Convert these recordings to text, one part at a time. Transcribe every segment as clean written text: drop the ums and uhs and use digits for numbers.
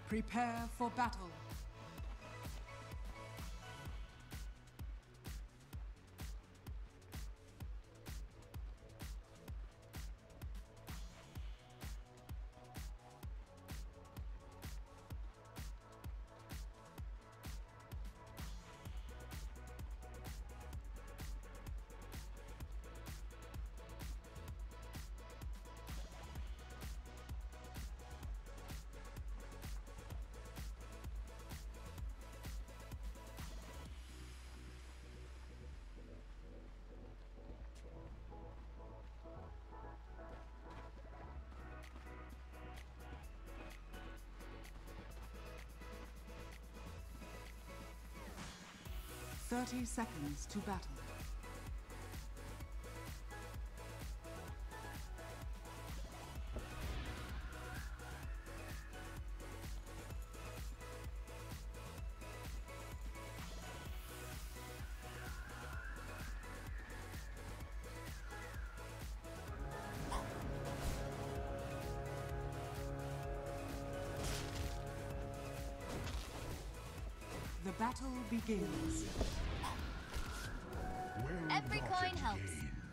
Prepare for battle. Thirty seconds to battle. The battle begins. Every coin helps.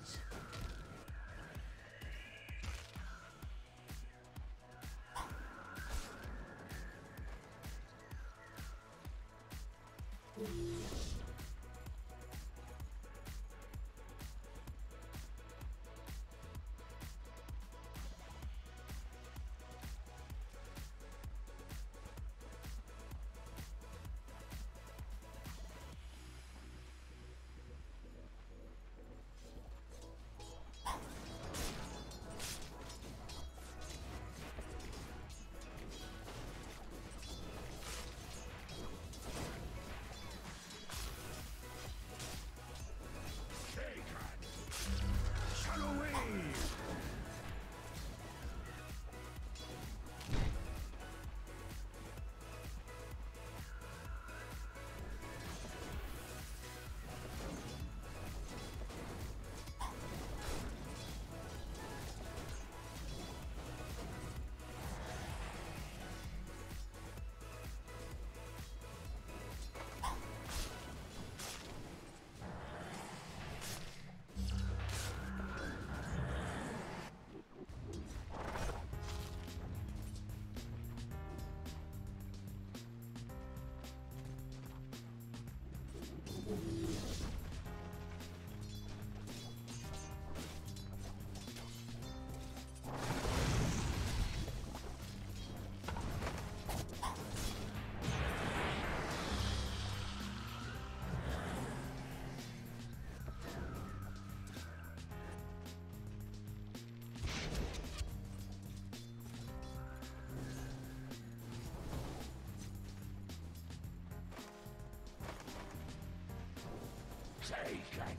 Taken.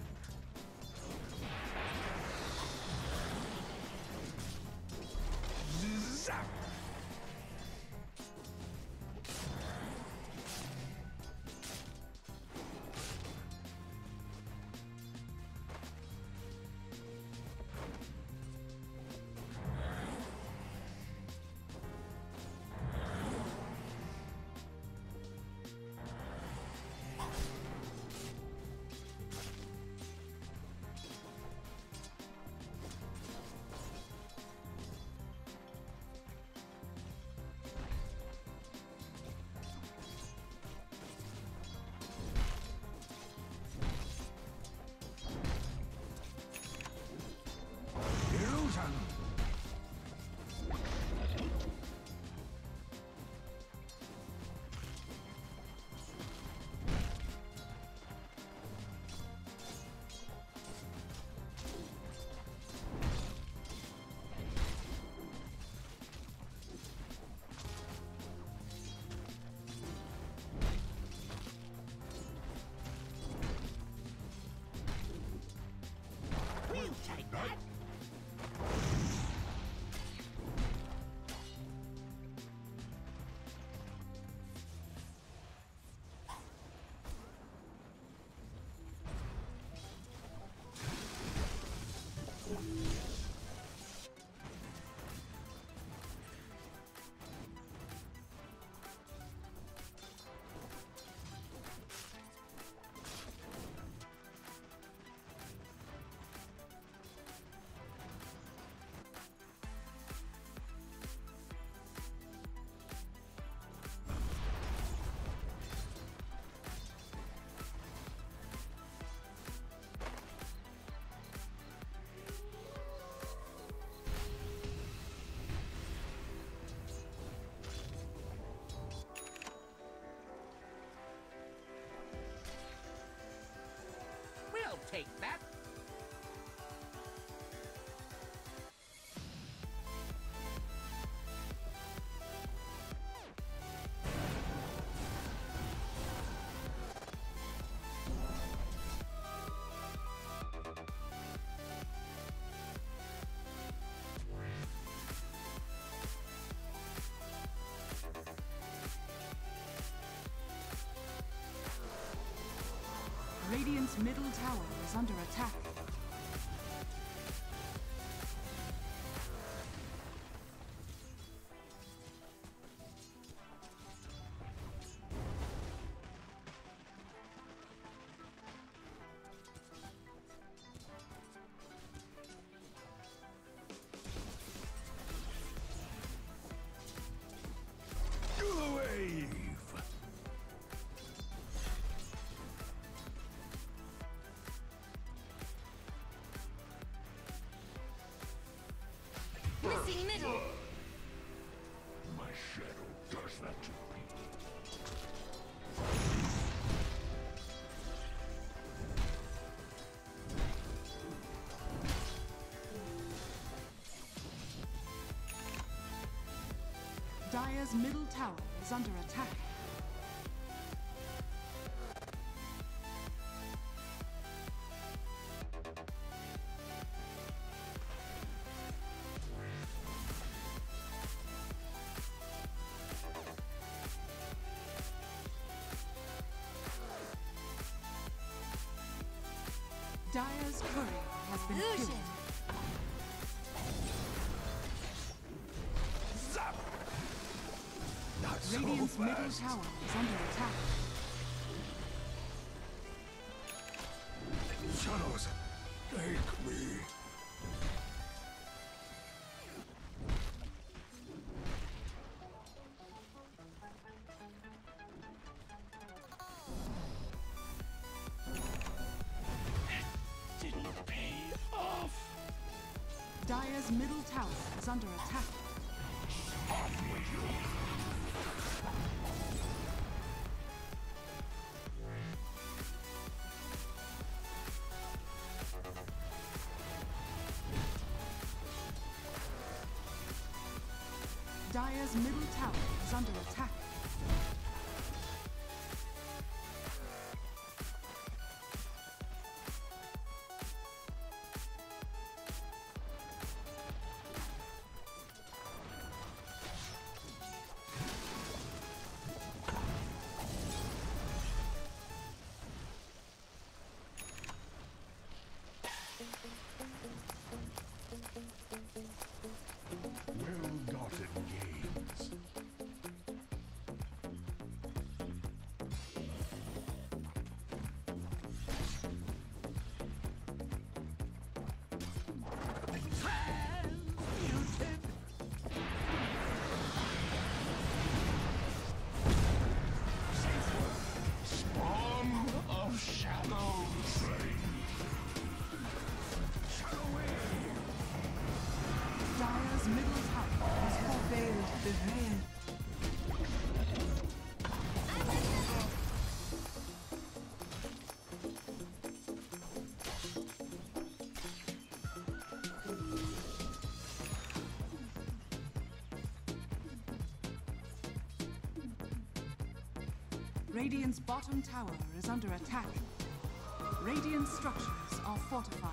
Zap. take that. Radiant's middle tower is under attack. Missing middle. My shadow does that to me. Dire's middle tower is under attack. Dire's courier has been Lucian. killed. Zap! Not so Radiant's middle fast. tower is under attack. Shadows, take me. Didn't pay off. Dire's middle tower is under attack. Dire's middle tower is under attack. Well-gotten gains. Transmuted. Spawn of shadows. Dire's middle tower has fallen. Radiant's bottom tower is under attack. Radiant structures are fortified.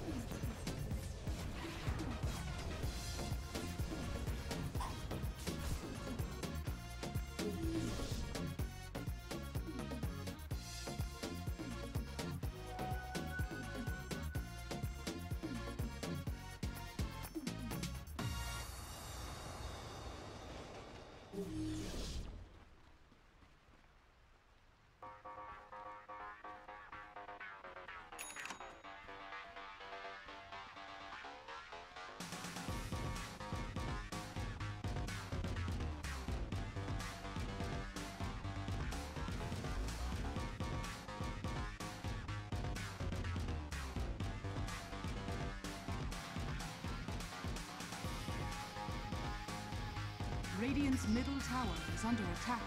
Radiant's middle tower is under attack.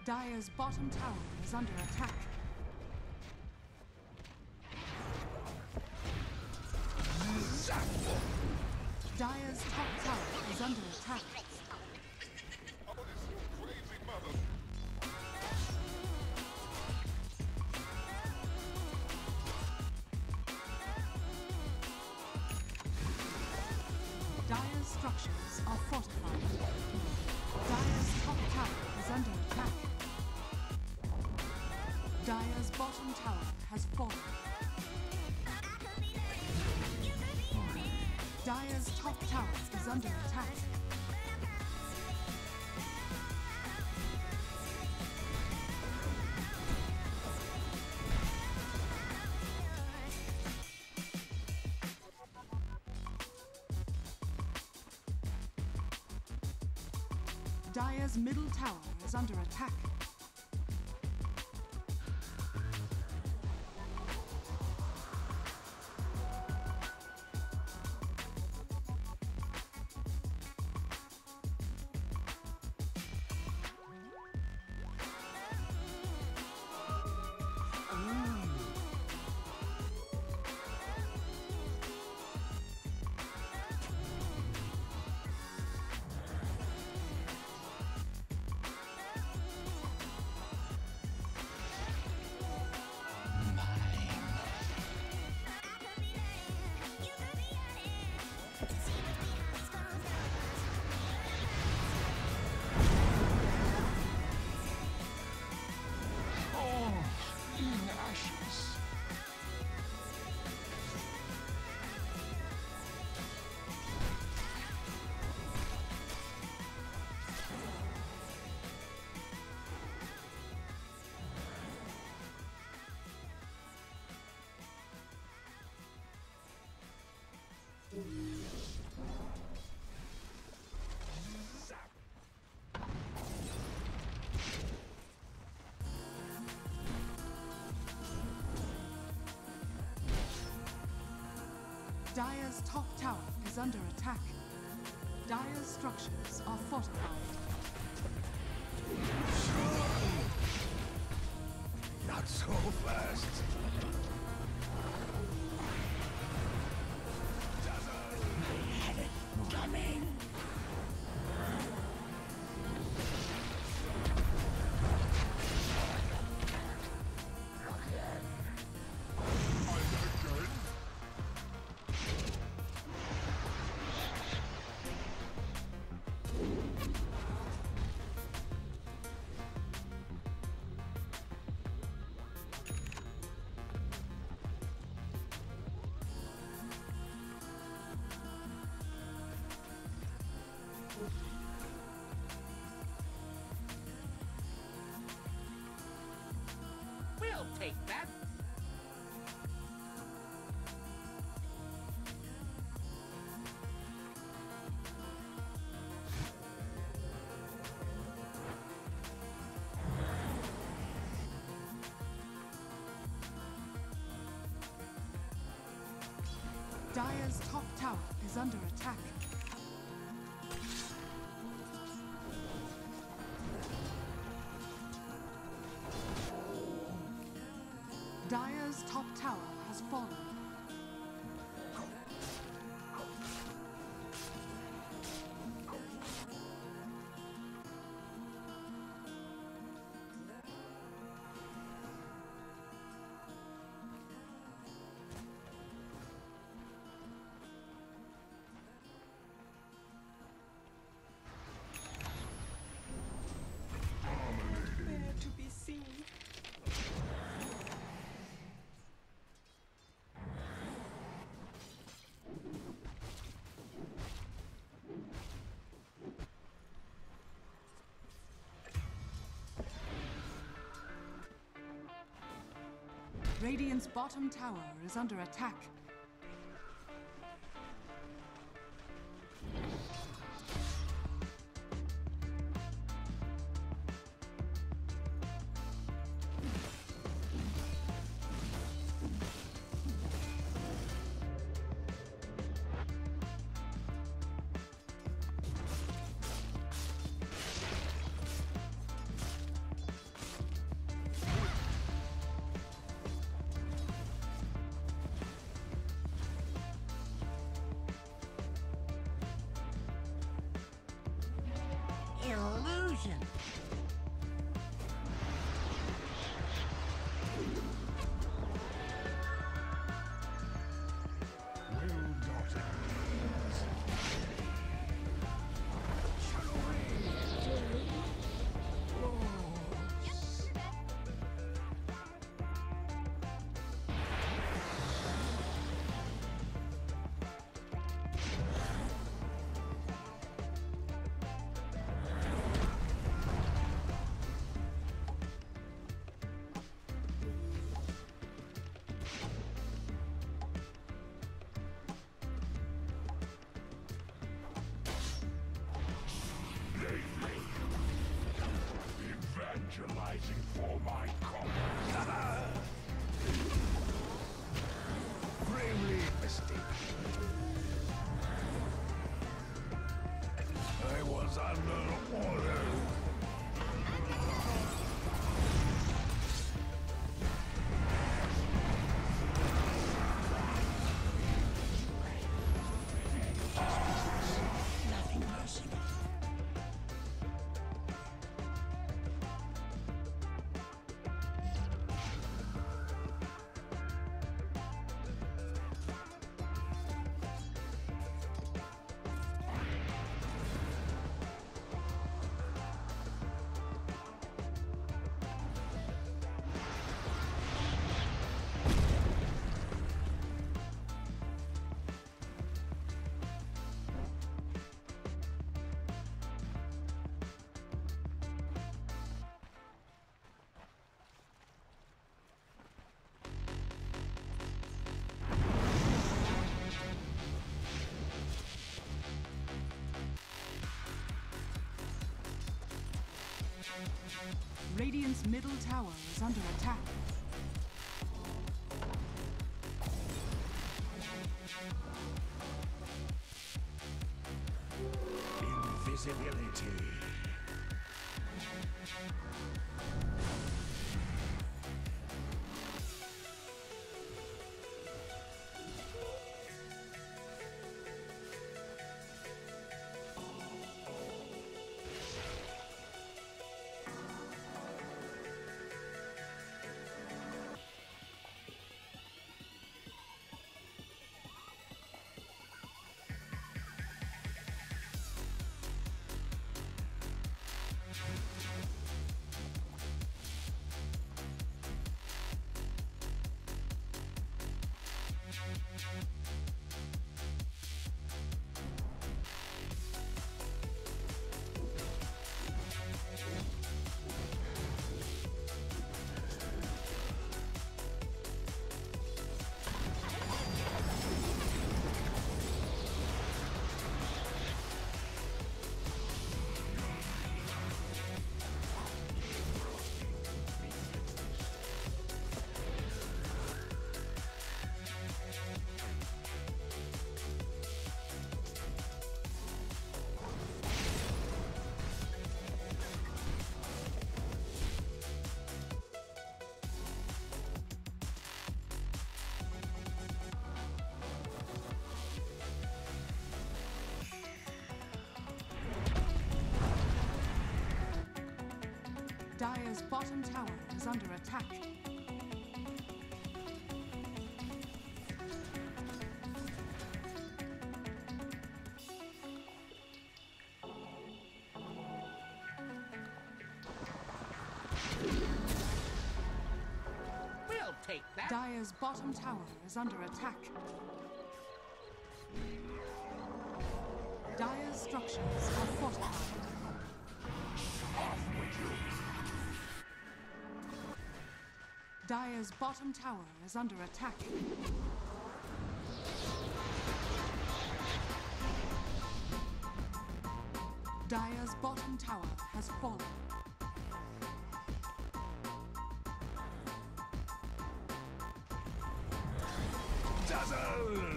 Dire's bottom tower is under attack. Dire's top tower is under attack. Oh, this crazy mother. Dire's structures are fortified. Dire's top tower is under attack. Dire's bottom tower has fallen. Dire's top tower is under attack. Dire's middle tower is under attack. Dire's top tower is under attack. Dire's structures are fortified. Not so fast. Coming. We'll take that. Dire's top tower is under attack. Dire's top tower has fallen. There to be seen. Radiant's bottom tower is under attack. Explosion. Will Dota evangelizing for my cause. Gravely mistaken. I was under order. Nothing personal. Radiant's middle tower is under attack. Invisibility. Dire's bottom tower is under attack. We'll take that. Dire's bottom tower is under attack. Dire's structures are fortified. Dire's bottom tower is under attack. Dire's bottom tower has fallen. Dazzle!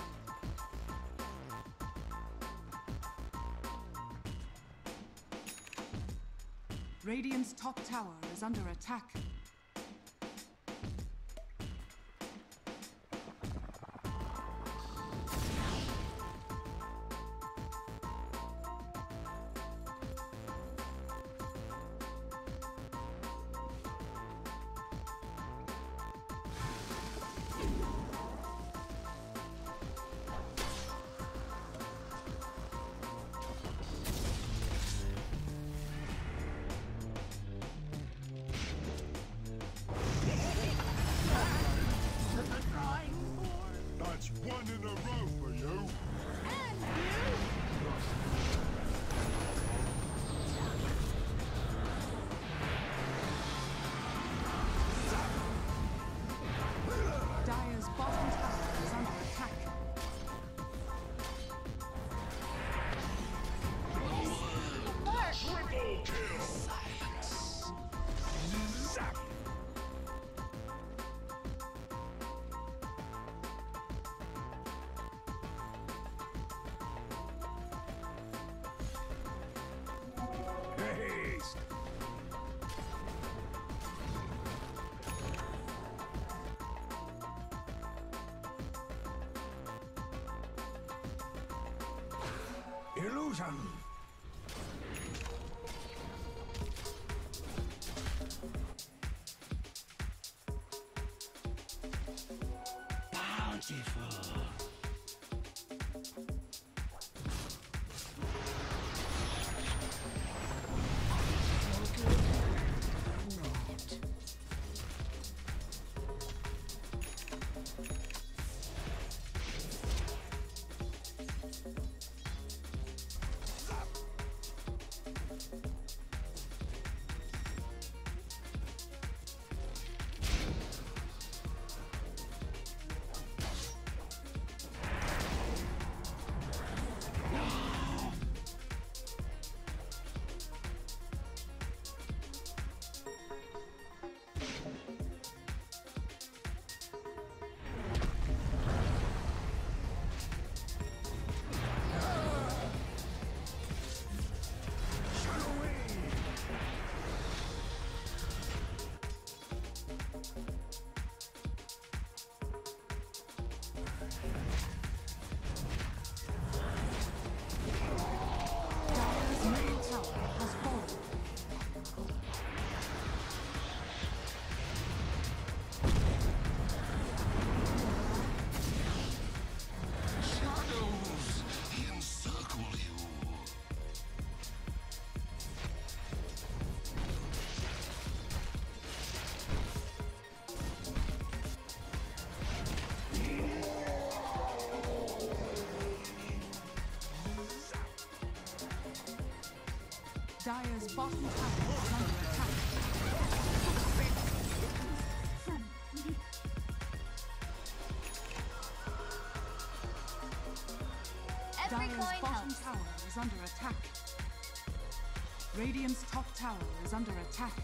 Radiant's top tower is under attack. one in a row for you. Dire's bottom tower is under attack. Triple kill. Silence. Zap. Haste. Illusion. Bountiful. Dire's middle tower has fallen. Shadows encircle you. Dire's bottom tower is under attack. Every Dire's coin bottom helps. tower is under attack. Radiant's top tower is under attack.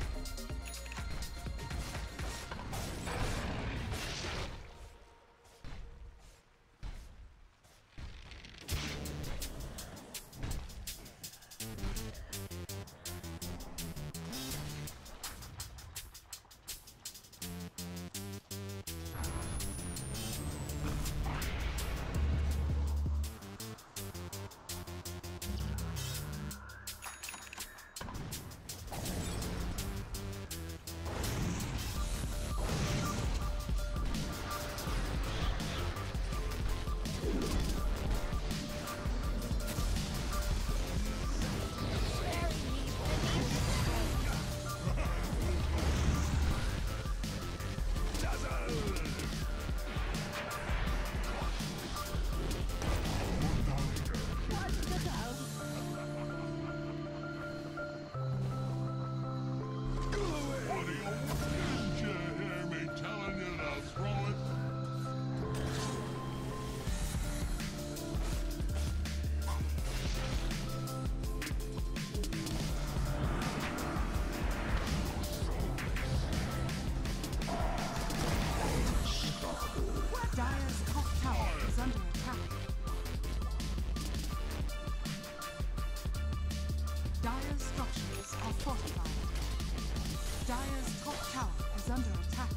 Dire's top tower is under attack.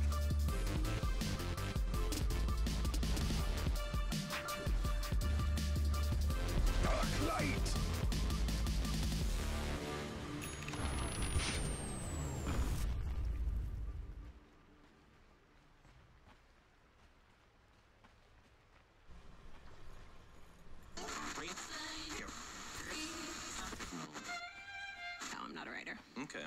Dark light! No, I'm not a writer. Okay.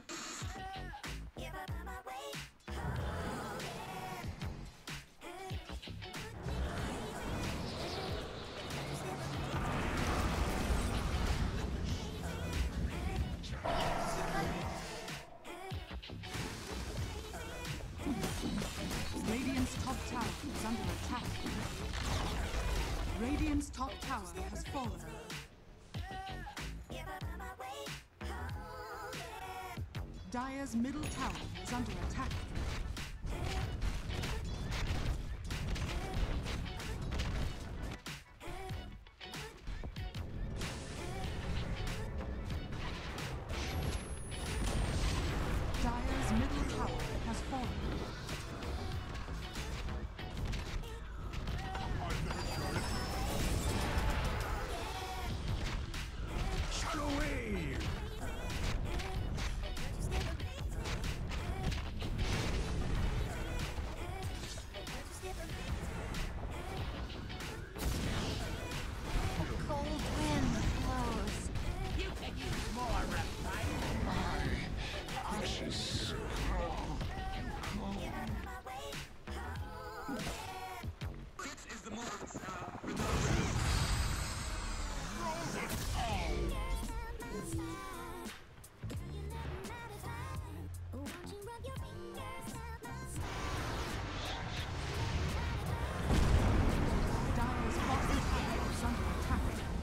is under attack. Radiant's top tower has fallen. Dire's middle tower is under attack. Dire's middle tower has fallen. Shadow wave! Cold wind blows. You can use more reptile. Precious. This is the moment Dire's bottom tower is under attack.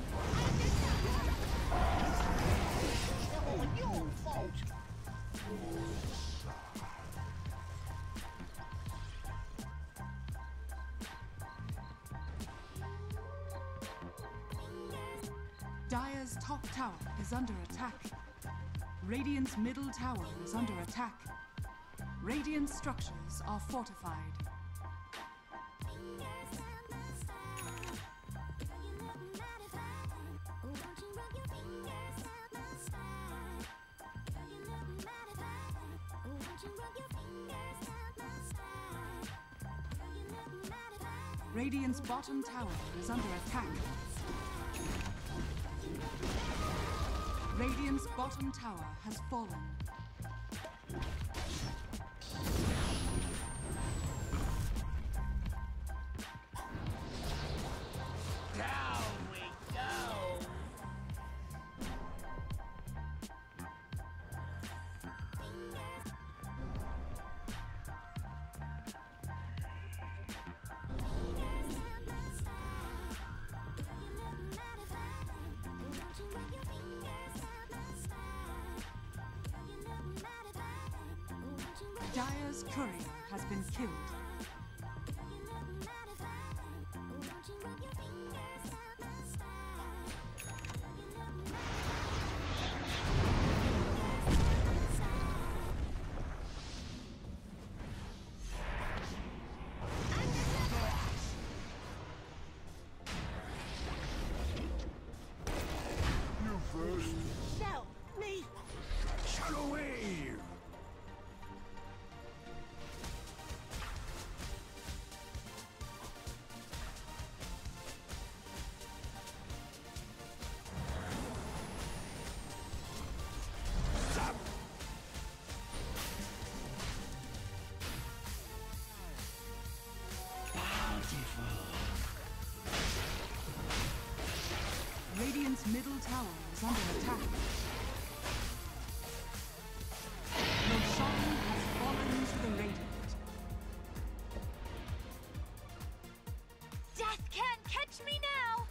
Your fault. Dire's top tower is under attack. Radiant's middle tower is under attack. Radiant structures are fortified. Radiant's bottom tower is under attack. Radiant's bottom tower has fallen. Down we go. Dire's courier has been killed. You first. No, me. Shadow wave! Zap! Radiant's middle tower is under attack. Roshan has fallen to the Radiant. Death can't catch me now.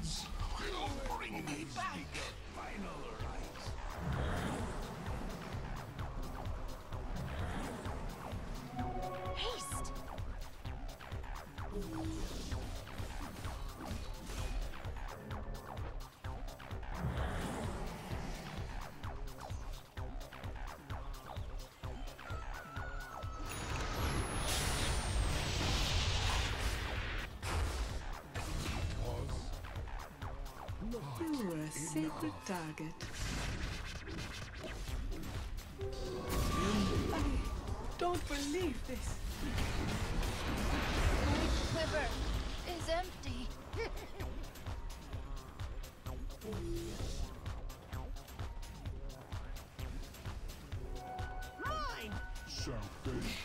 will bring me back. Final rites. Haste! You are a sacred target. I don't believe this. My quiver is empty. Mine! Selfish.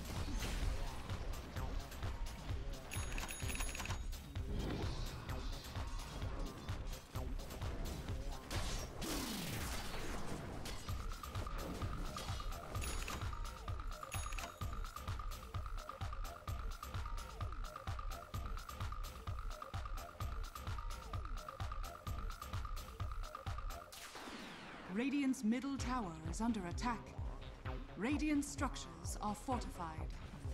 Radiant's middle tower is under attack. Radiant structures are fortified.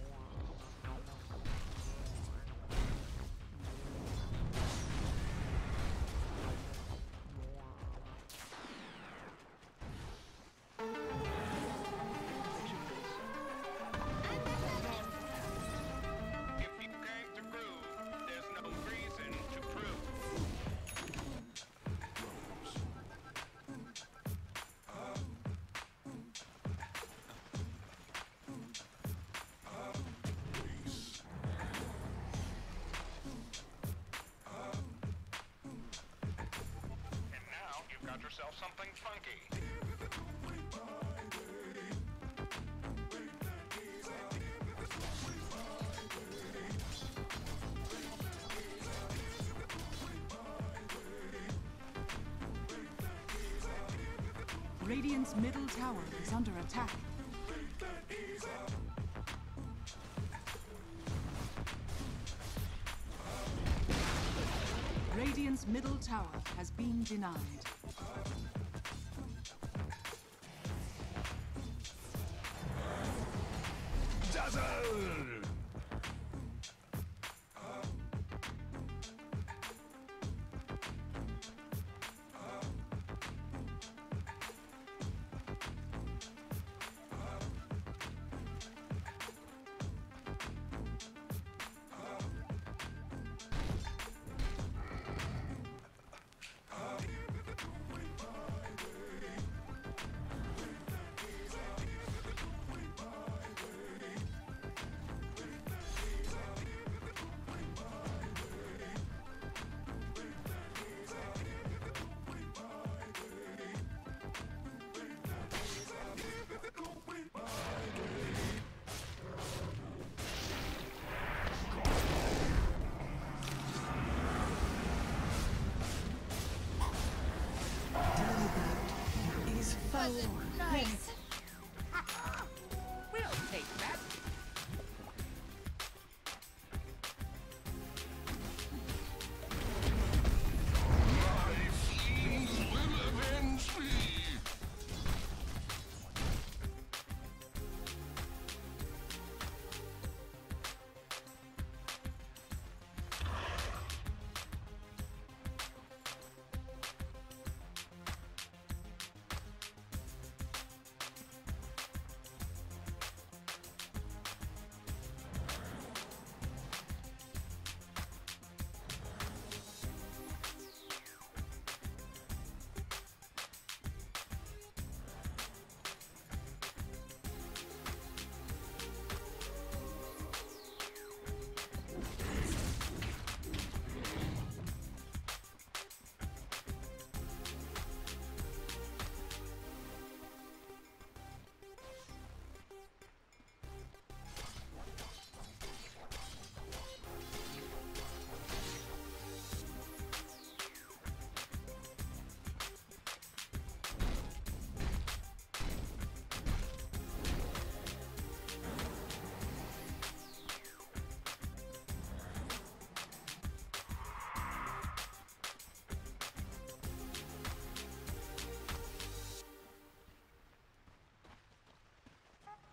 If you came to groove, there's no reason to prove. And now you've got yourself something funky. Radiant's middle tower is under attack. Radiant's middle tower has been denied. Dazzle!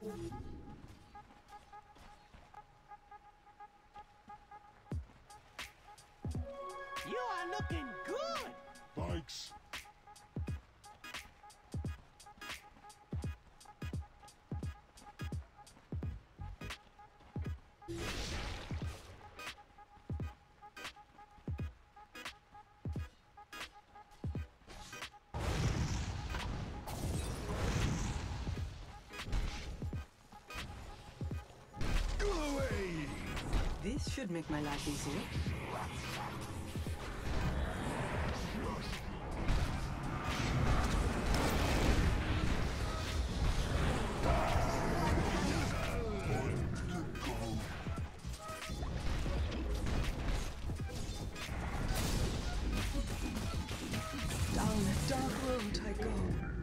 You are looking good. Thanks. Go away! This should make my life easier. Down a dark road I go.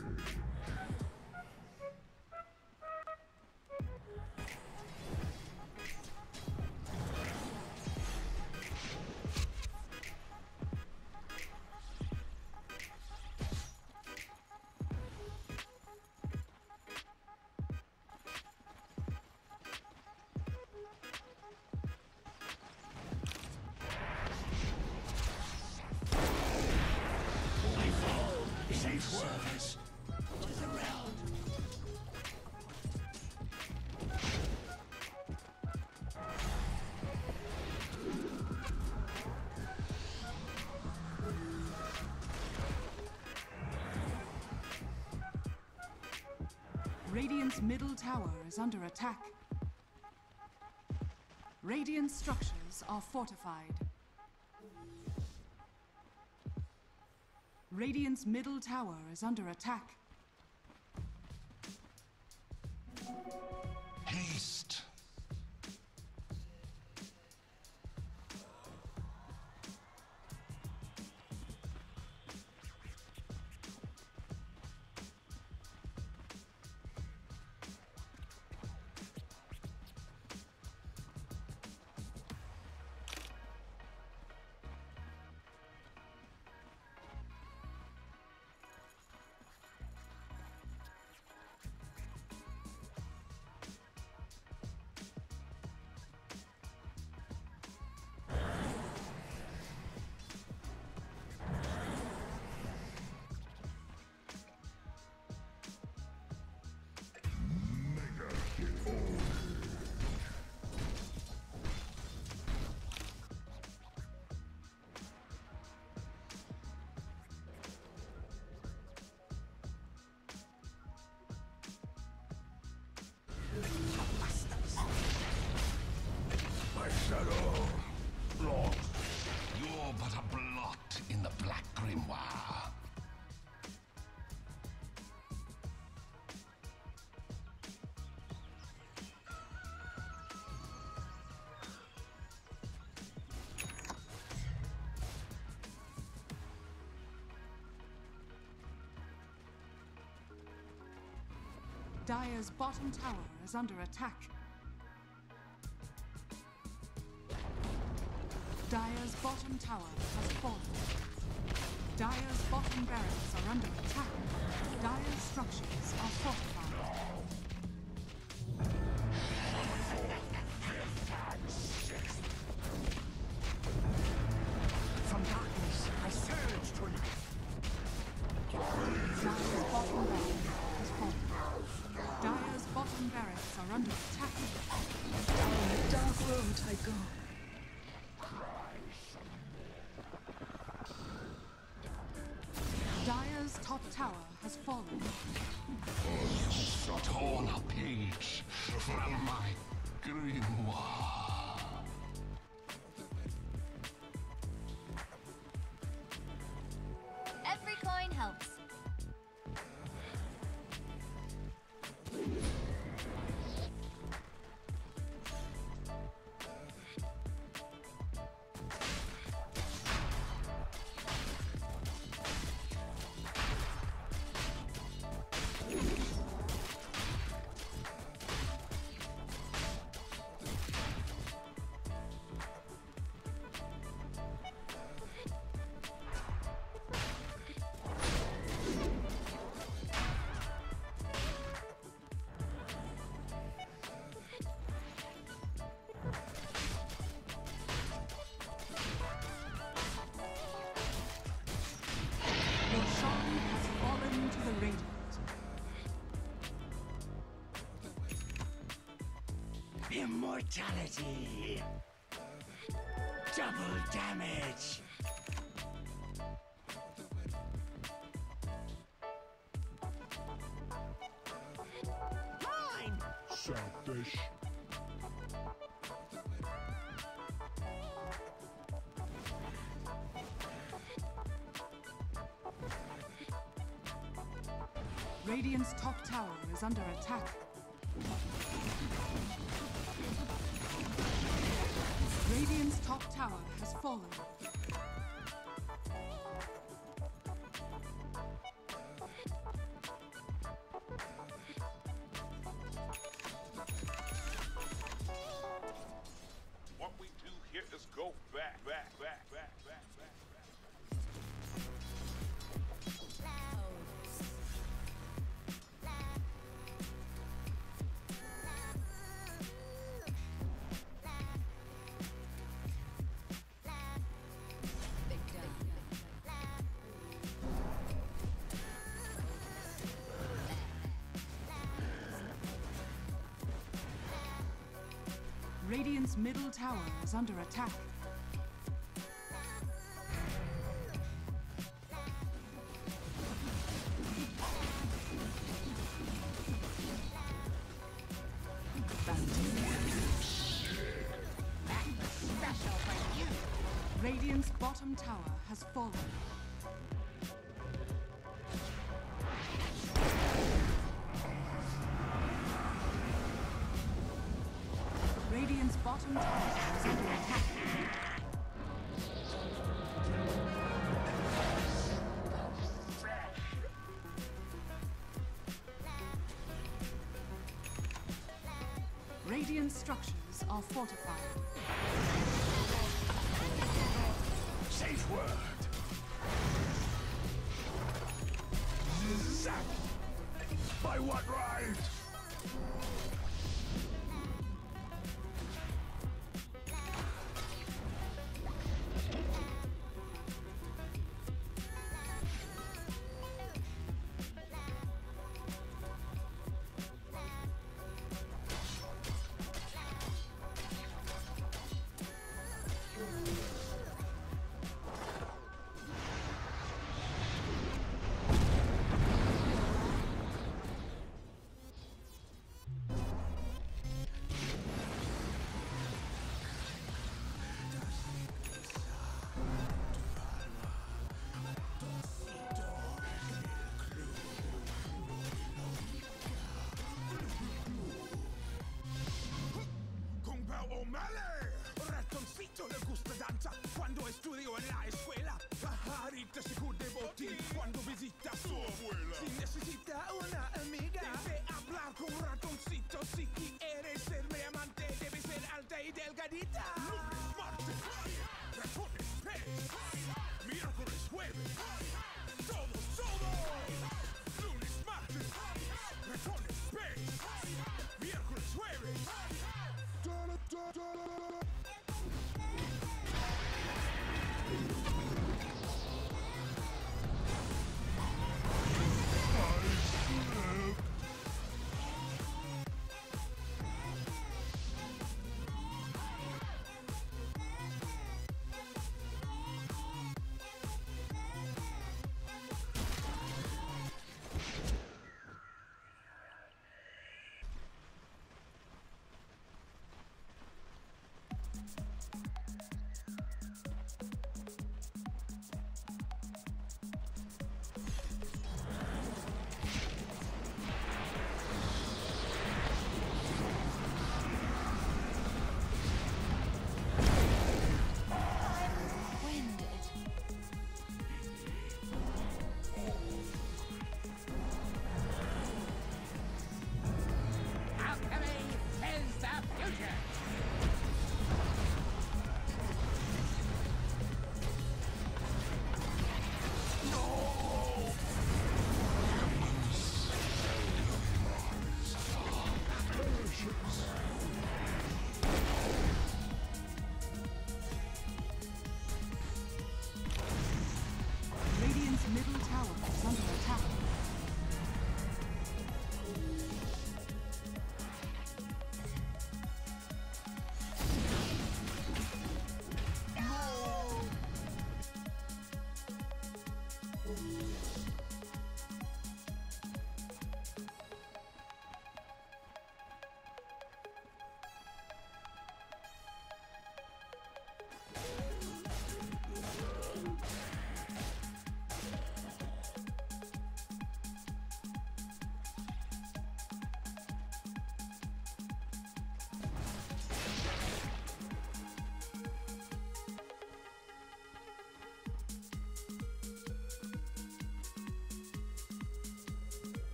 Service to the realm. Radiant's middle tower is under attack. Radiant structures are fortified. Radiant's middle tower is under attack. Haste. My shadow. Blot. You're but a blot in the black grimoire. Dire's bottom tower is under attack. Dire's bottom tower has fallen. Dire's bottom barracks are under attack. Dire's structures are fortified. From darkness, I surge to light. Dire's bottom barracks has fallen. Dire's bottom barracks are under attack. Down a dark road I go. Dire's top tower has fallen. Torn a page from my grimoire. Every coin helps. Immortality. Double damage. Mine. Selfish. Radiant's top tower is under attack. Radiant's top tower has fallen. What we do here is go back, back, back, back, back, back, back. Radiant's middle tower is under attack. Radiant's bottom tower has fallen. Radiant's bottom tower is under attack. Radiant structures are fortified. Safe word. Zap. By what right? Ratoncito le gusta danza cuando estudio en la escuela. Pajarita se cubre botín cuando visita a su abuela. Si necesita una amiga, debe hablar con un ratoncito. Si quieres ser mi amante, debe ser alta y delgadita. Lunes, martes, ratones, pez. Miércoles, jueves, todos. Lunes, martes, ratones, pez. Miércoles, jueves.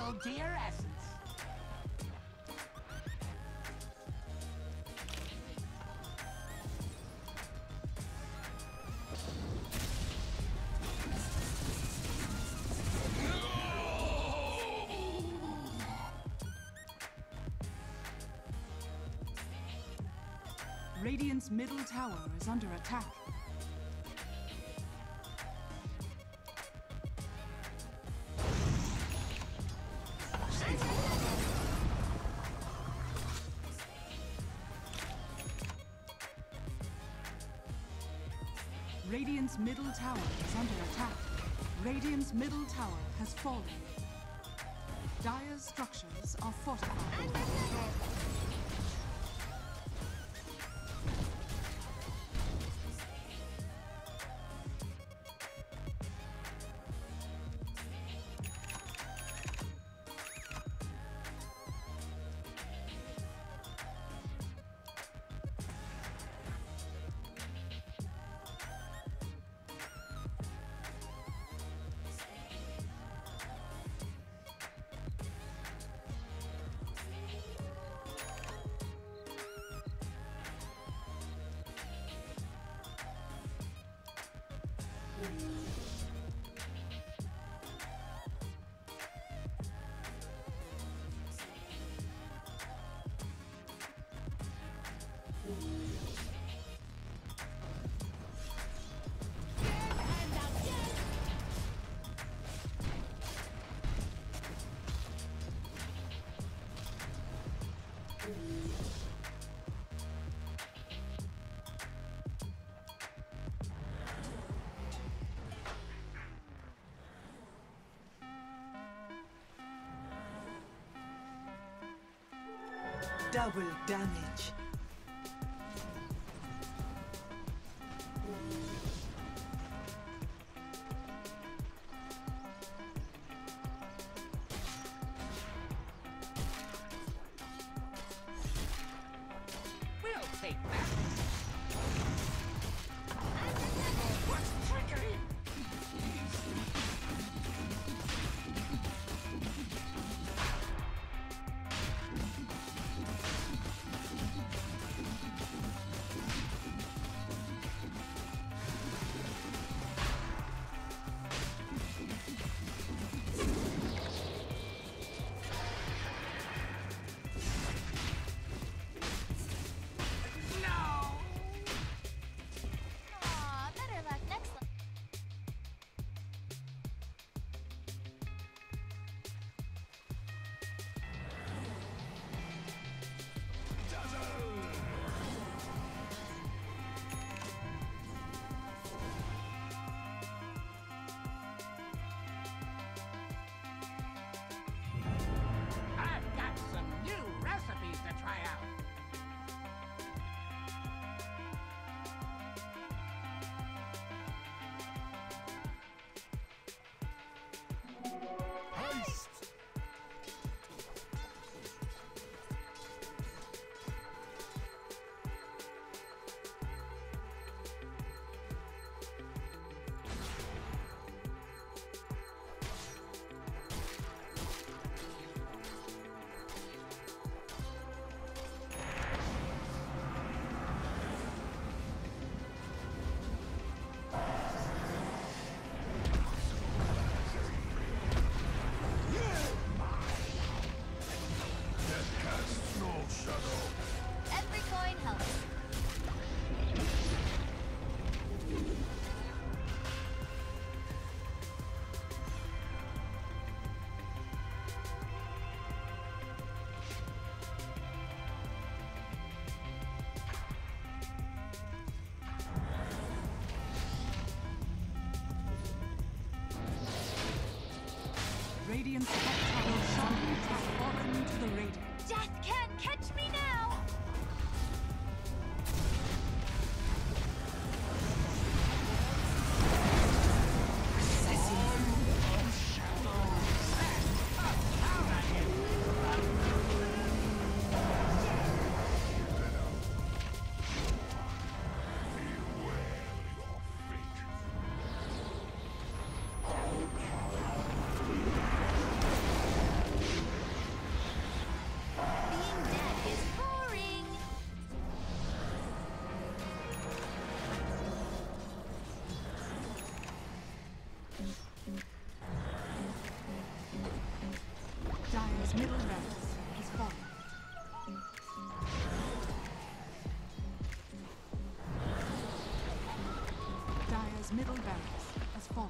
Hold to your essence. Radiant's middle tower is under attack. Radiant's middle tower is under attack. Radiant's middle tower has fallen. Dire's structures are fortified. Double damage. We'll take that. What's triggering? Aw, better luck next time. I've got some new recipes to try out. Haste! Death casts no shadow. Every coin helps. Radiant's top tower shrines have fallen to the Radiant. Death can't catch me now! Dire's middle barracks has fallen. Dire's middle barracks has fallen.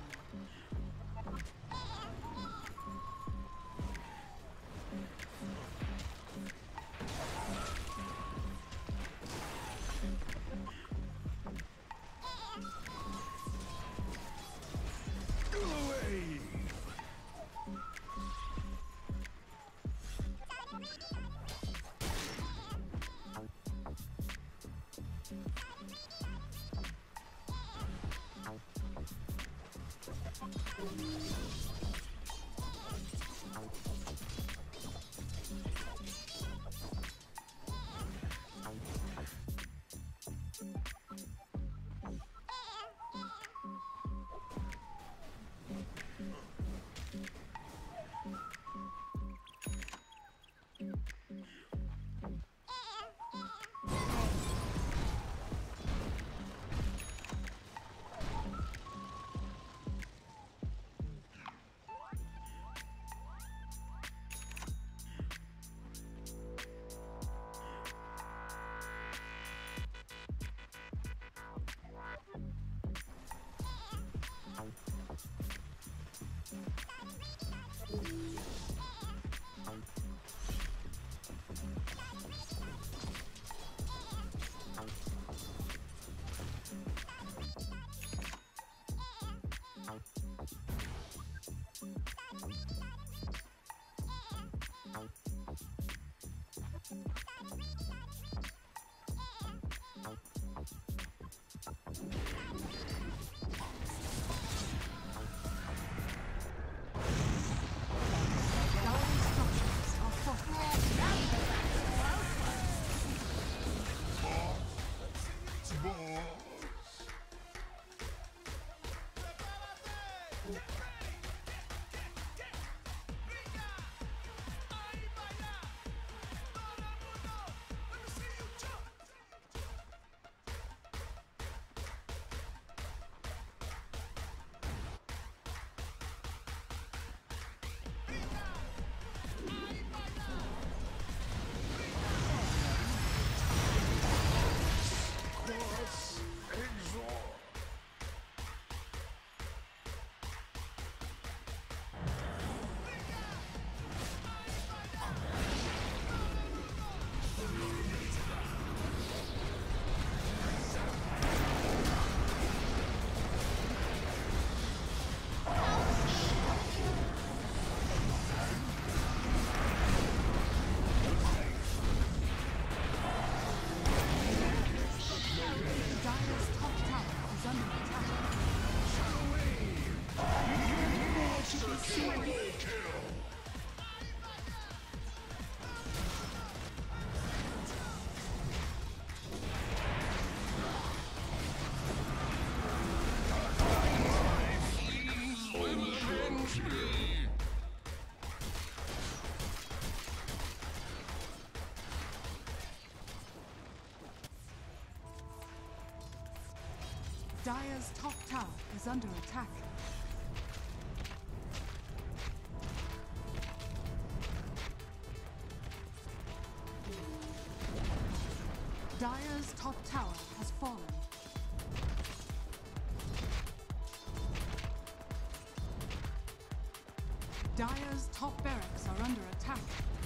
Dire's top tower is under attack. Dire's top tower has fallen. Dire's top barracks are under attack.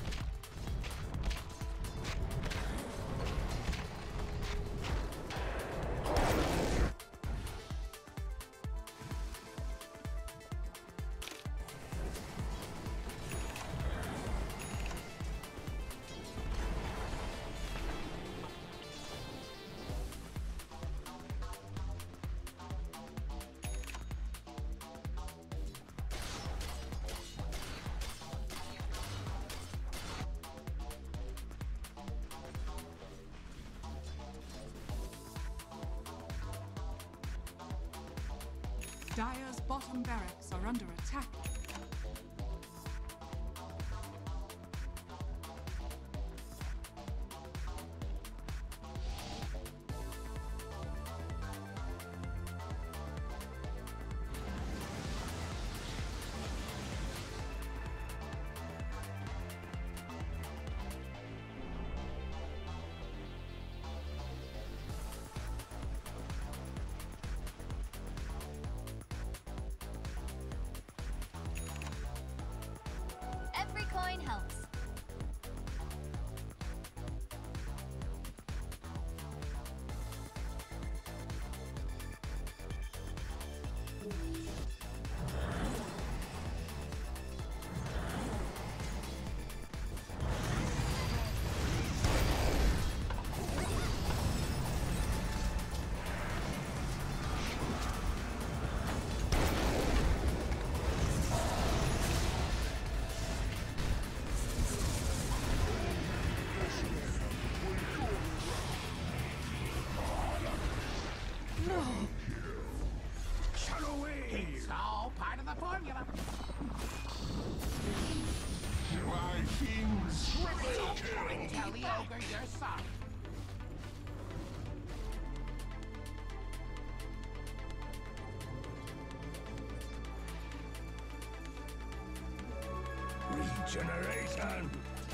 Dire's bottom barracks are under attack. coin helps. It's all part of the formula. Vikings triple kill. Tell the ogre you're sorry. Regeneration.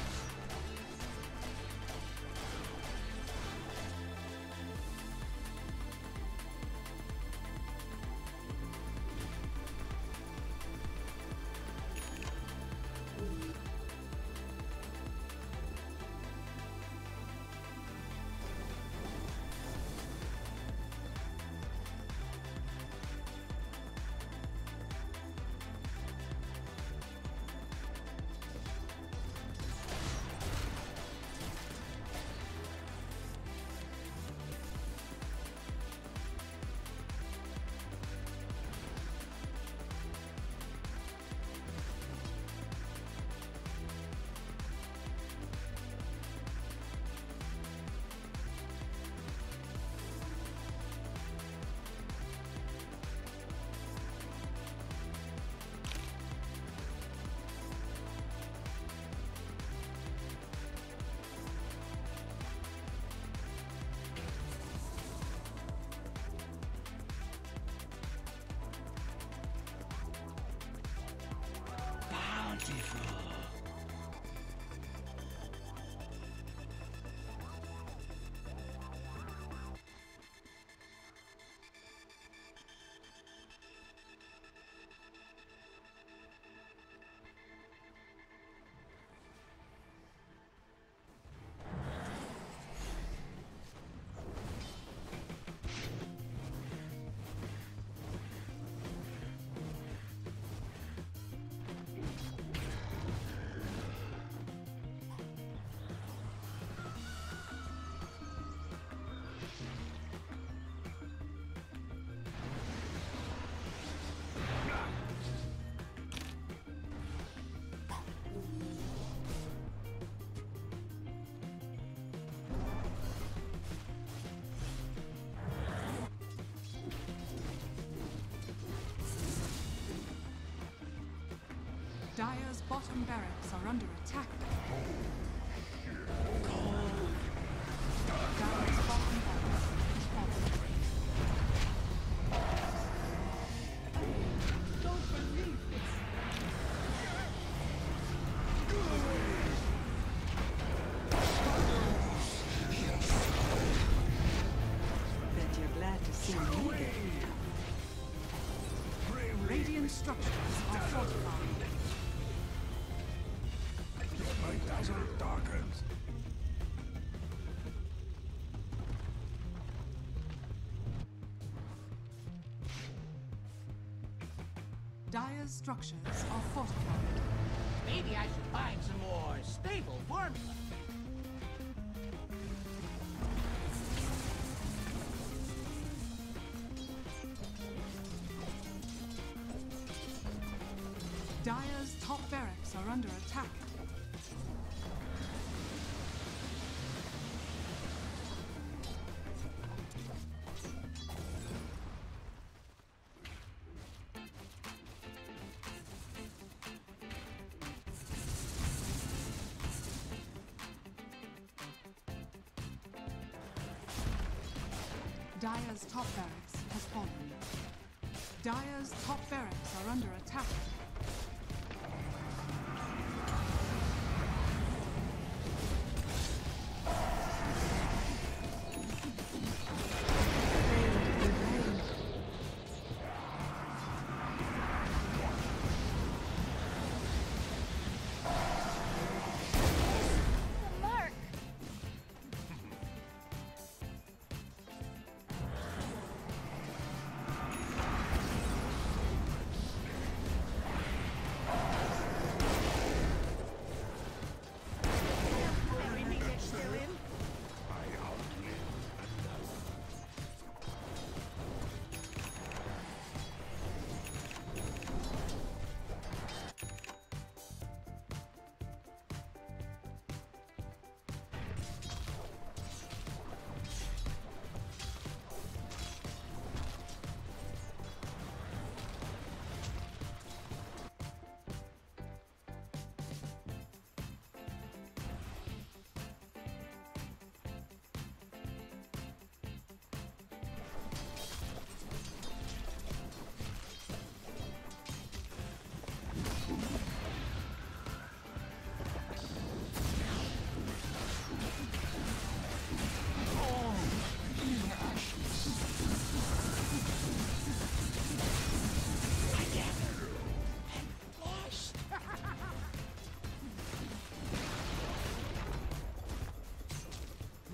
Dire's bottom barracks are under attack. Dire's bottom barracks is falling. Don't believe this. Bet you're glad to see me again. Radiant structures are fortified. My dazzle darkens. Dire's structures are fortified. Maybe I should find some more stable formula. Dire's top barracks are under attack. Dire's top barracks has fallen. Dire's top barracks are under attack.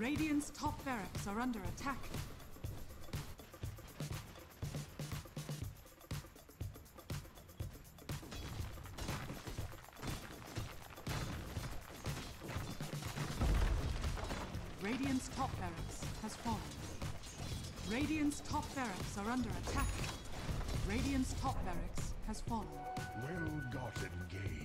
Radiant's top barracks are under attack. Radiant's top barracks has fallen. Radiant's top barracks are under attack. Radiant's top barracks has fallen. Well-gotten gains.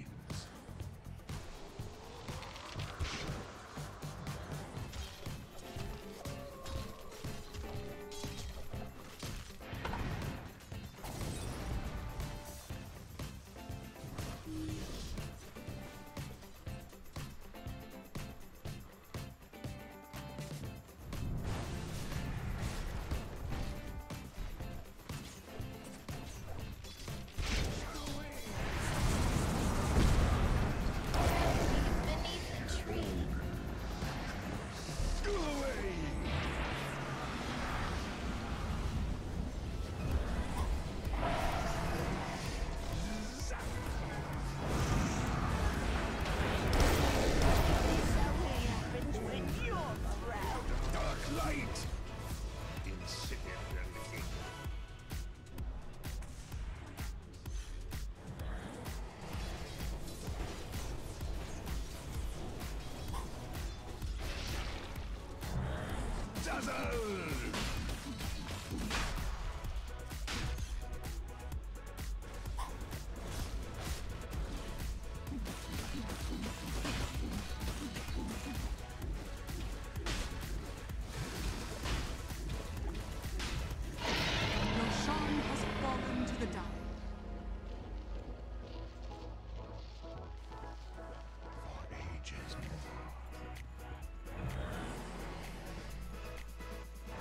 Beneath the tree. Dark light! Insipid and ignorant. Dazzle! Roshan has fallen to the die. For ages more.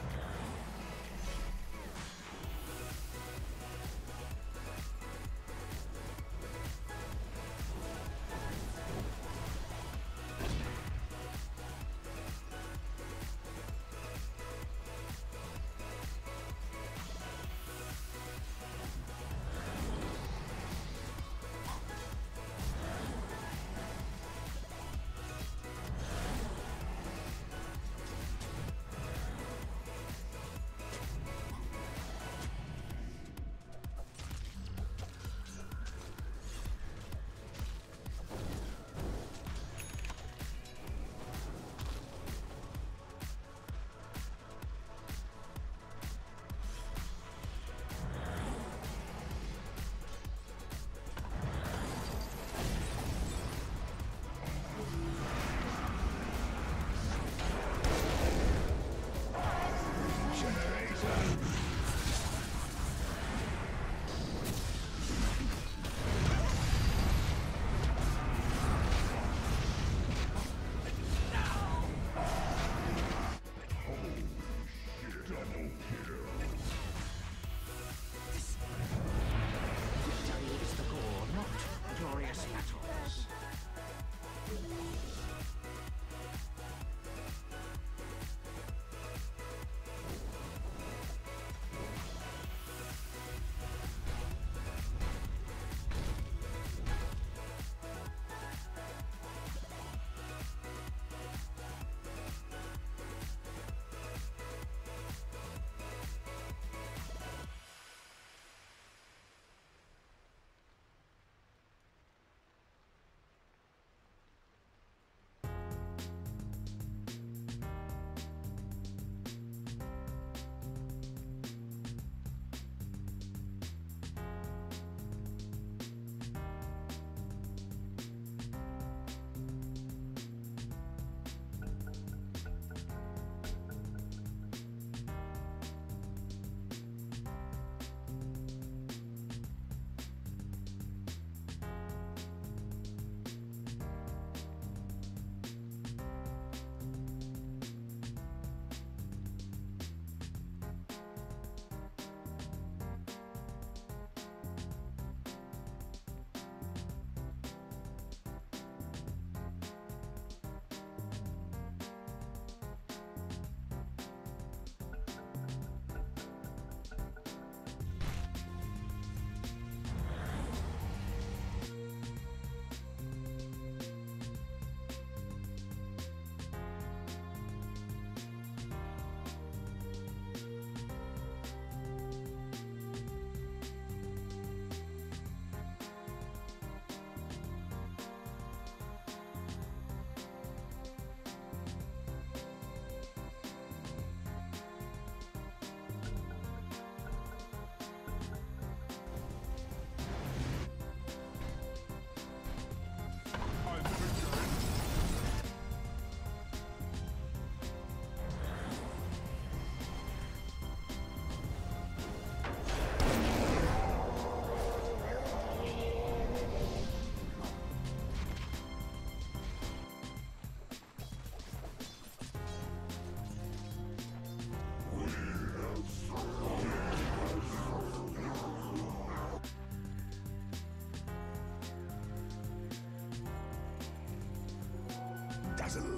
Dazzle.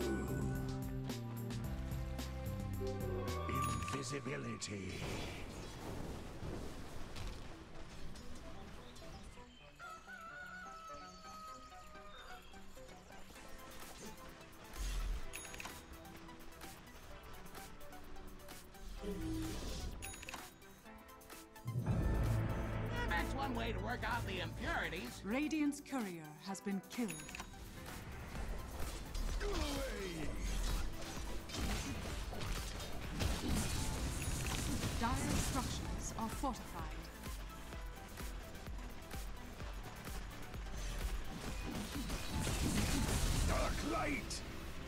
Invisibility. That's one way to work out the impurities. Radiant's courier has been killed. Go away. Dire structures are fortified. Dark light.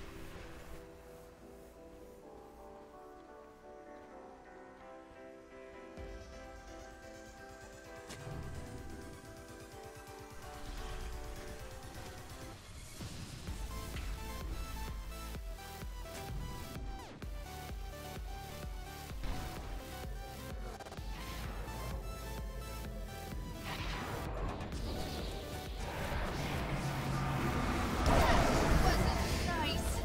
Wasn't nice.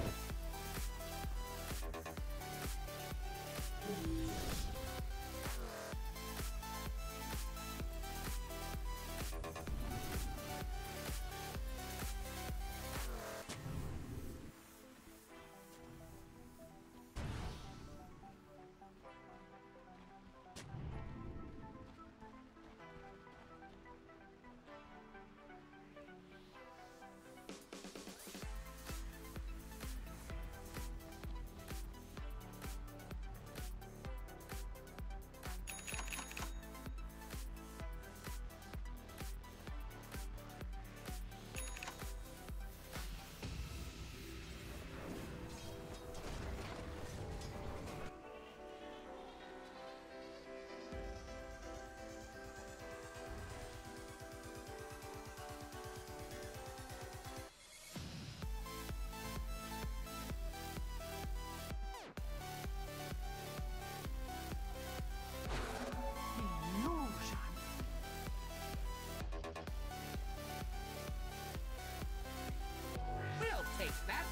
We'll take that.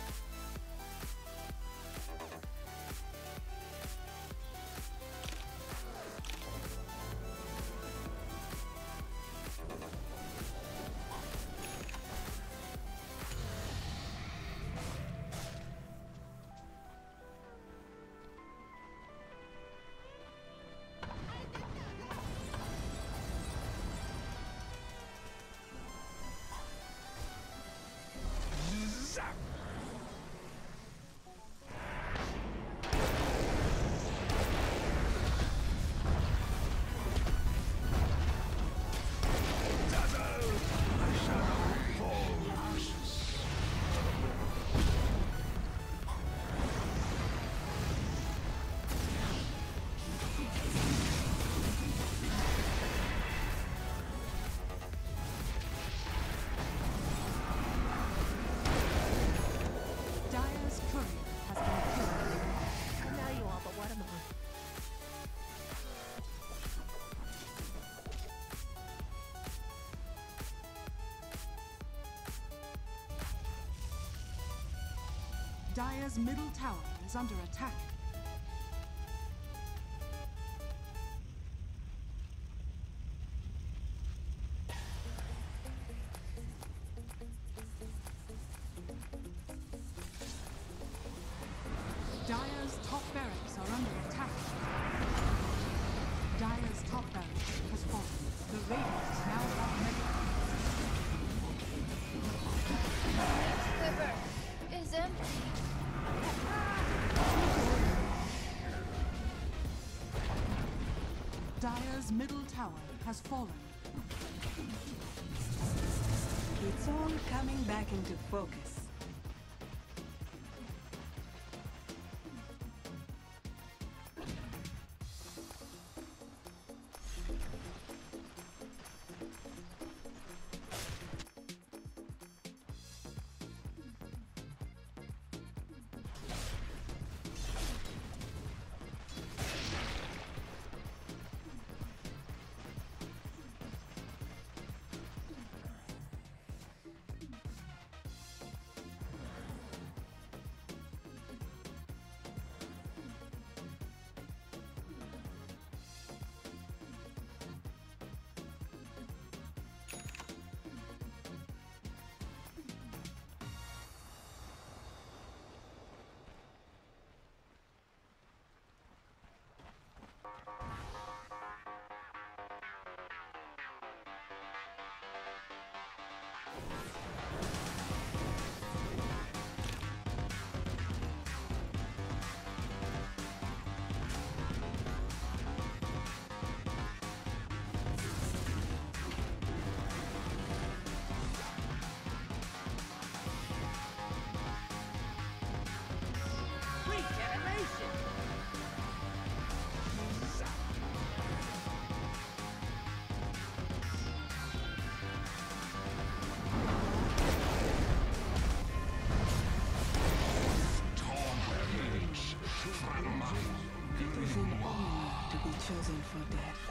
Zap. Dazzle. A shadow falls. Dire's courier has been killed. Now you all but what am I? Dire's middle tower is under attack. Dire's top barracks are under attack. Dire's top barracks has fallen. The Radiant now have mega. Quiver is empty. Dire's middle tower has fallen. It's all coming back into focus. for death.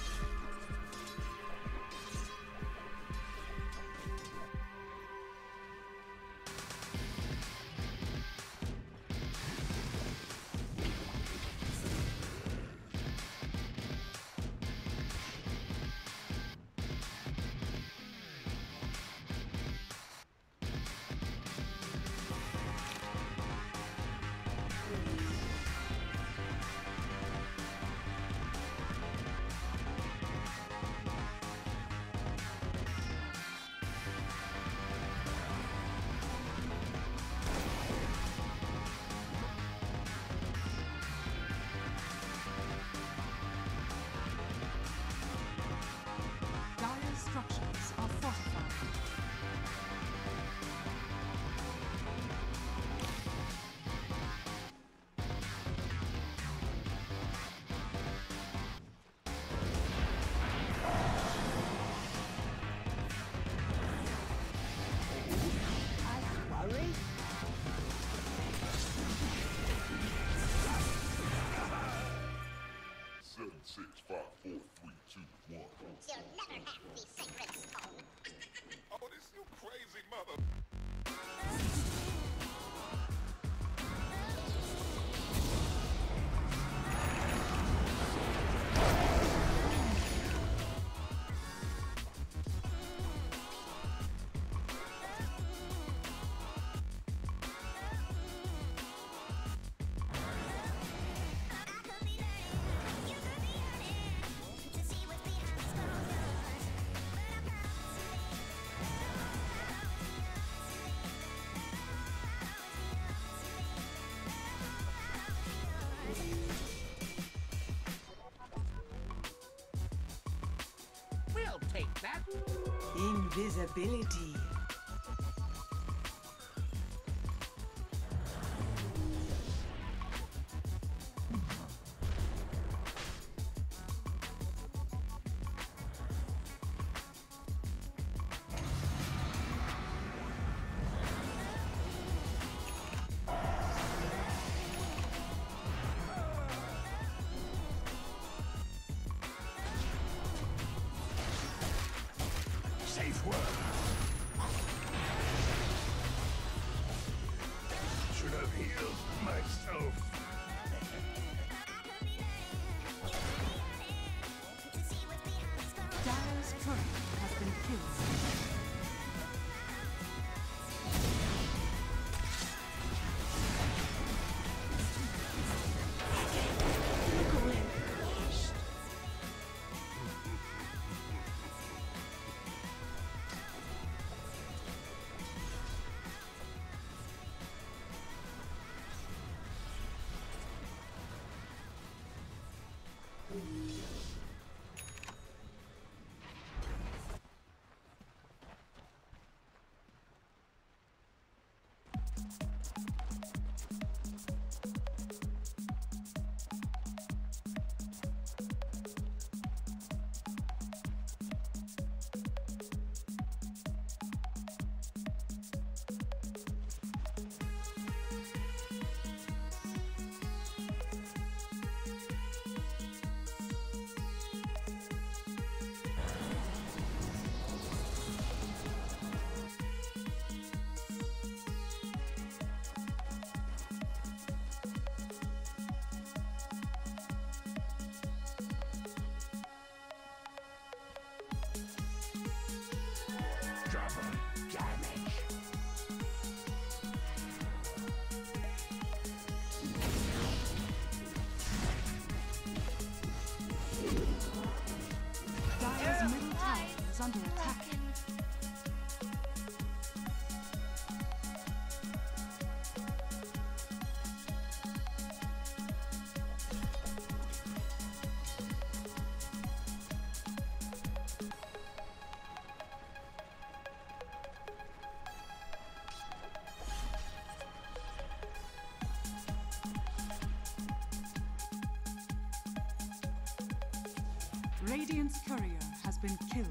Dire's structures are fortified. Worry? 7, 6, 5, 4, 3, 2, 1. You'll never have the sacred stone. Oh, this you crazy mother. We'll take that. Invisibility. Safe word. Should have healed myself. Dire's turret has been killed. Double damage. Dire's middle tower is under attack. Radiant's courier has been killed.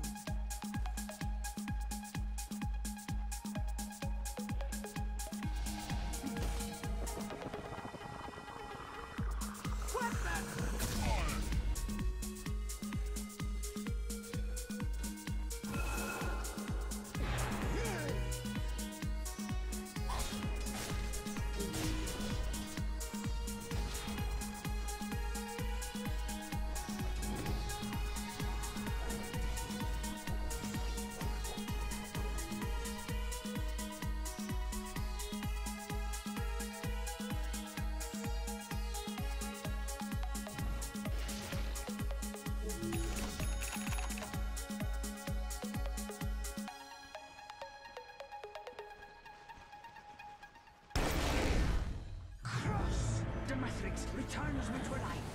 matrix returns me to life.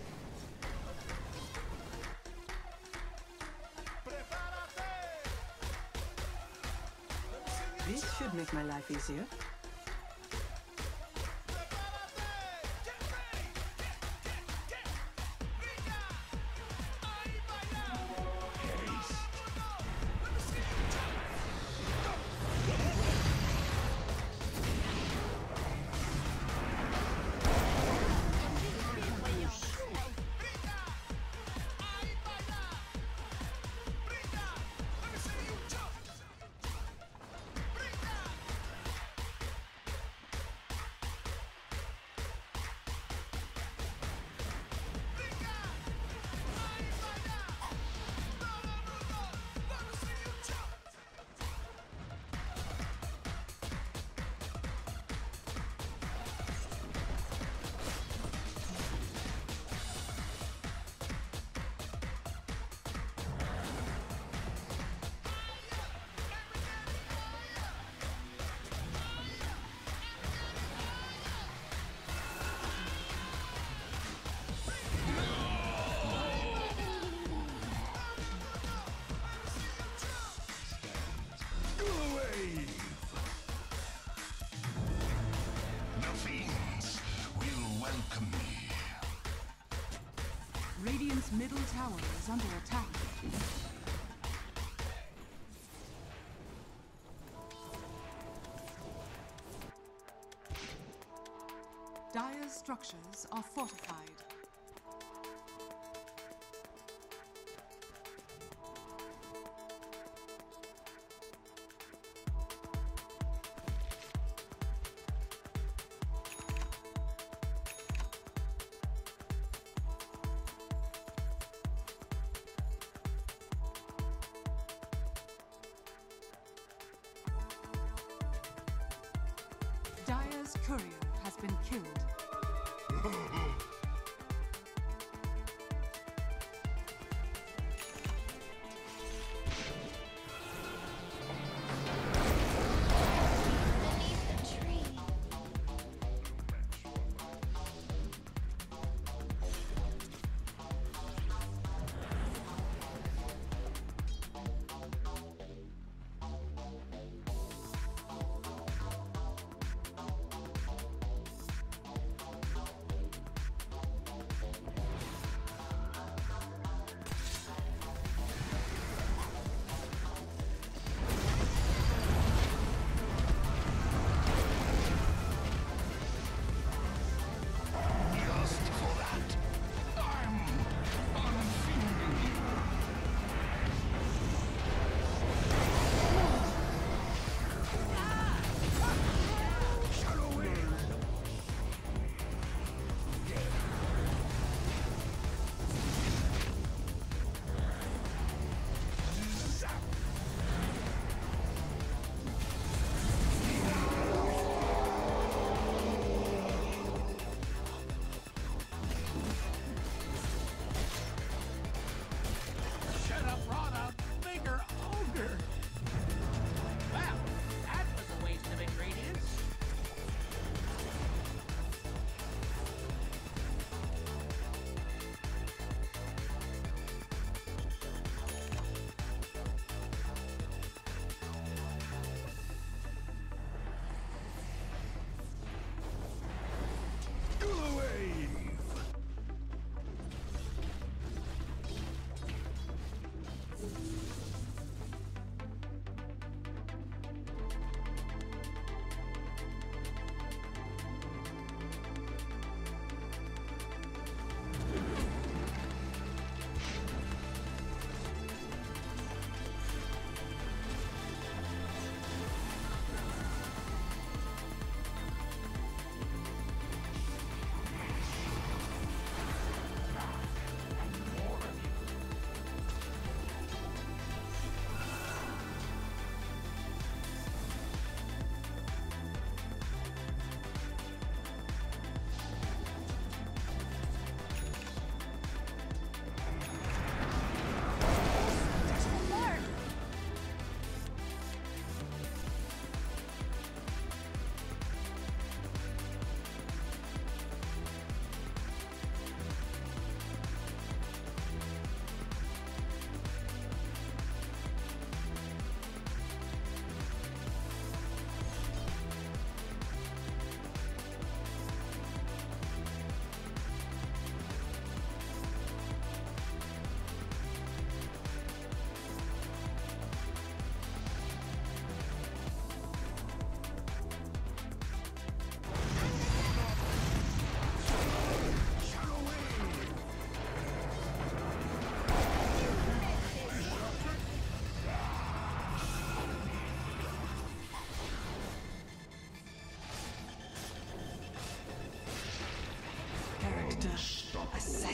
This should make my life easier. Radiant's middle tower is under attack. Dire's structures are fortified. Dire's courier has been killed. Beneath the tree.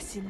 Listen.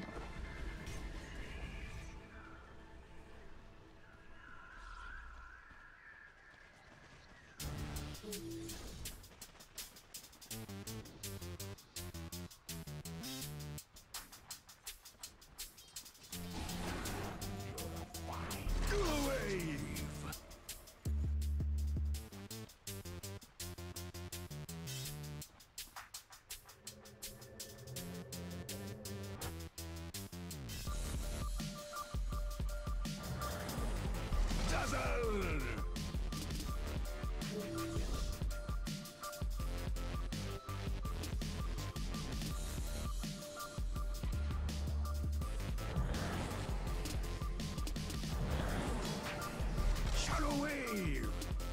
Shadow wave.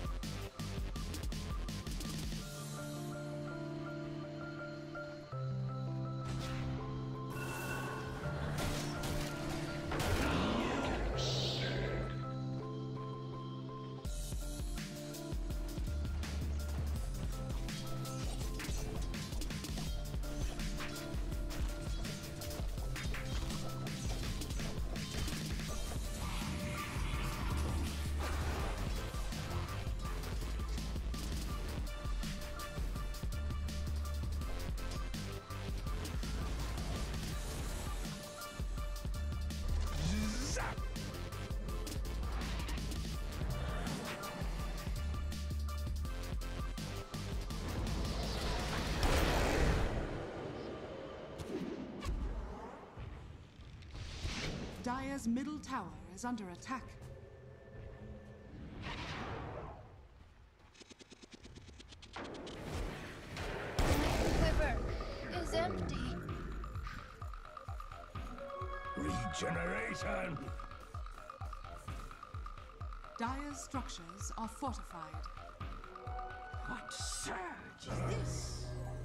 Dire's middle tower is under attack. Quiver is empty. Regeneration. Dire's structures are fortified. What surge is this?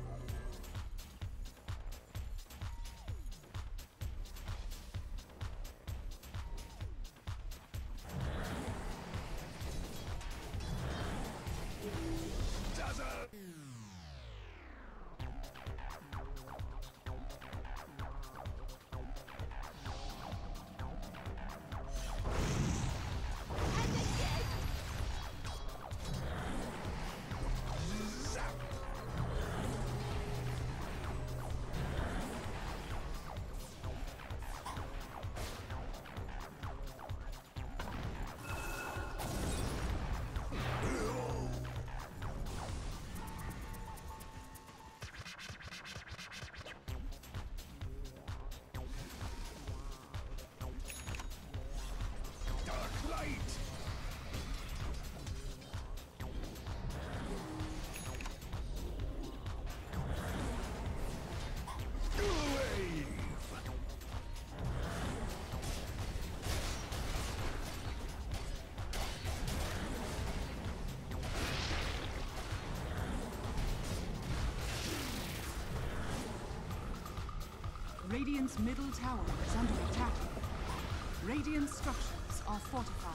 Radiant's middle tower is under attack. Radiant structures are fortified.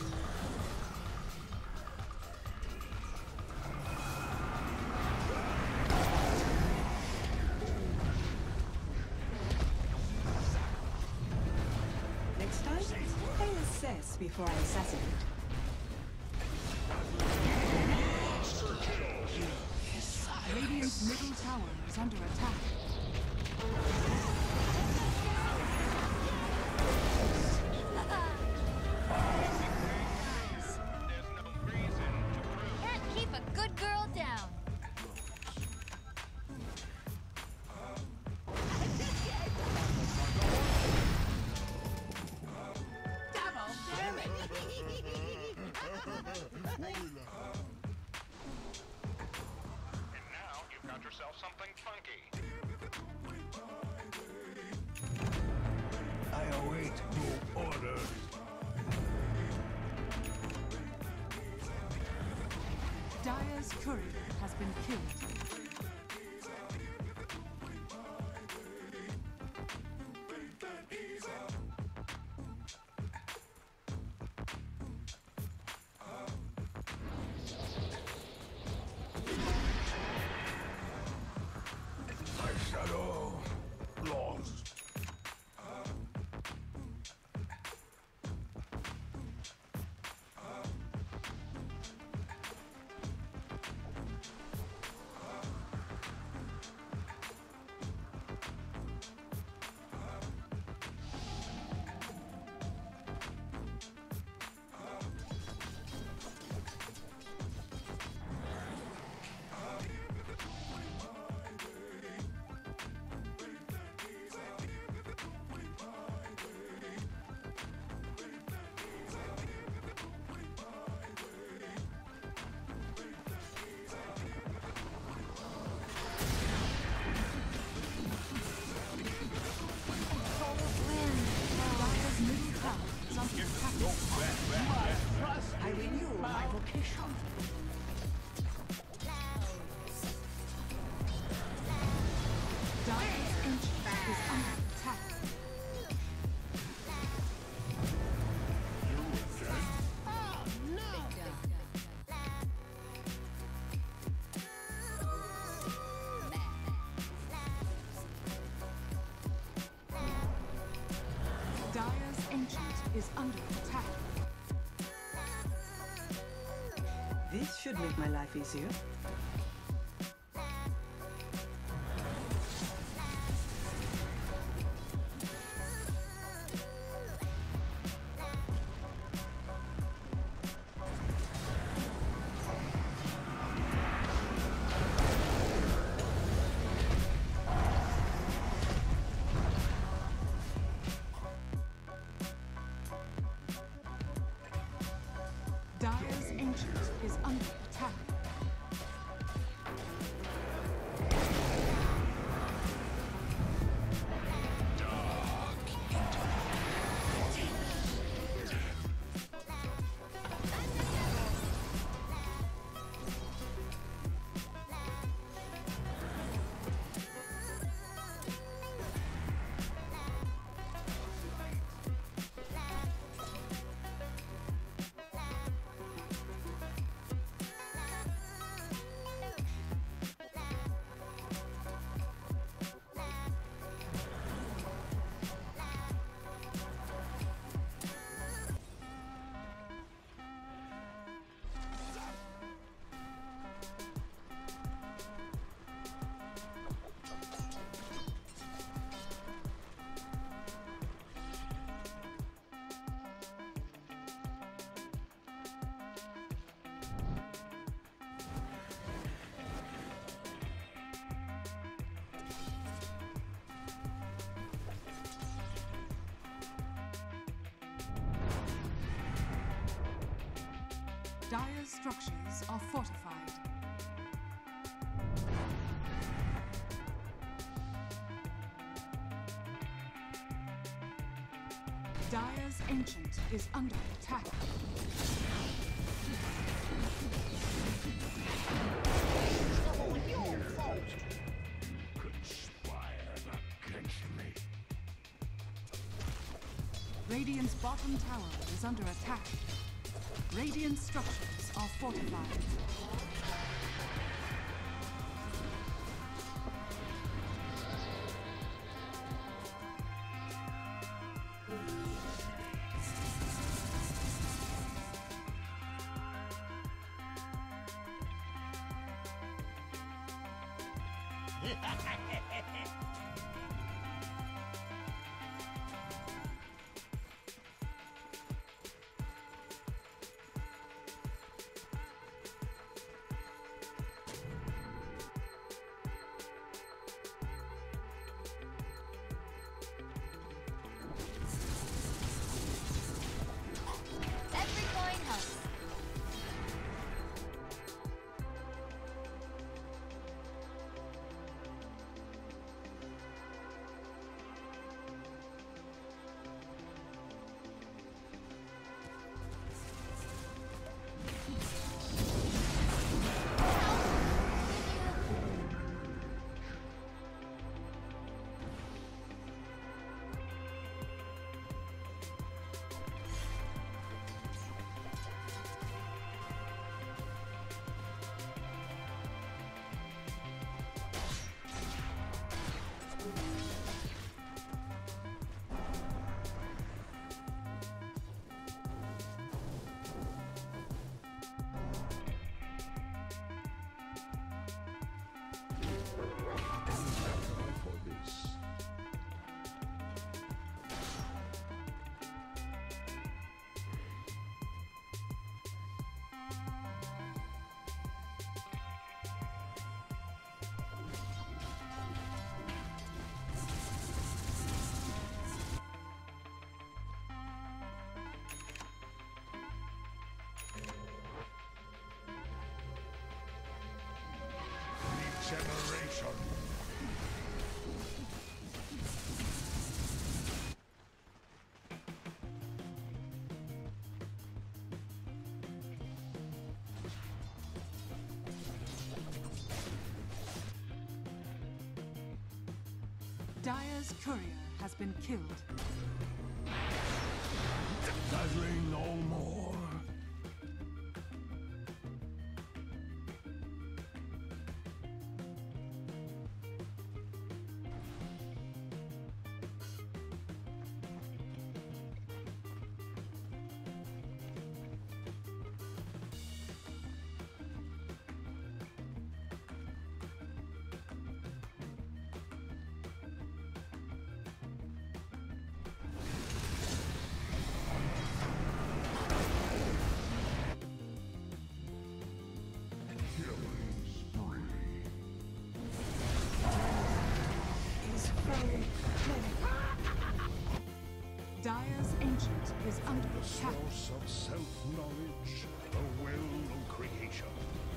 Next time, I'll assess before I assassinate. Radiant's middle tower is under attack. Can't keep a good girl down. Double damage! And now you've got yourself something funky. I await your orders. Dire's courier has been killed. My shadow lost. is under attack. This should make my life easier. Dire's Ancient is under attack. Dire's structures are fortified. Dire's Ancient is under attack. Radiant's bottom tower is under attack. Radiant structures are fortified. Every coin helps. Generation. Dire's courier has been killed. Dazzling no more. is under The attack. source of self-knowledge, the well of creation.